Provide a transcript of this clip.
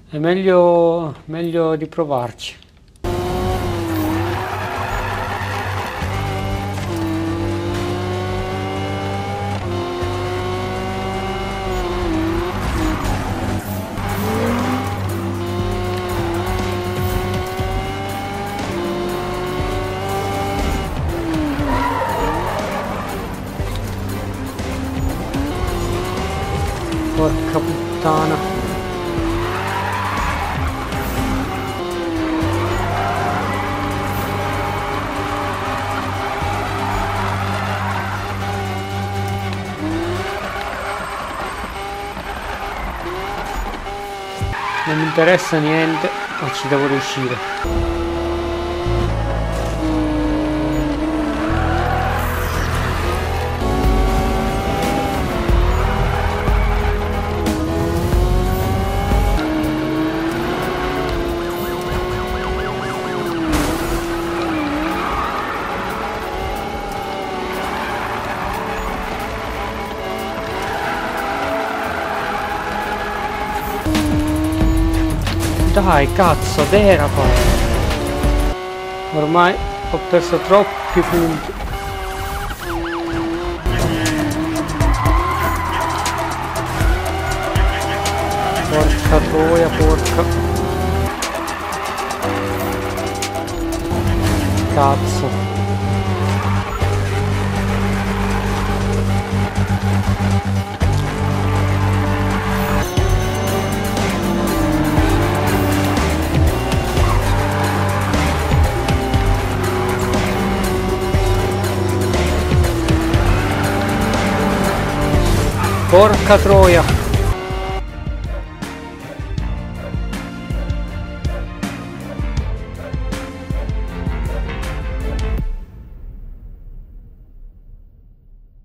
È meglio riprovarci. Porca puttana. Non mi interessa niente, ma ci devo riuscire. Dai, cazzo, derapa! Ormai ho perso troppi punti. Porca troia, porca. Cazzo. Porca troia.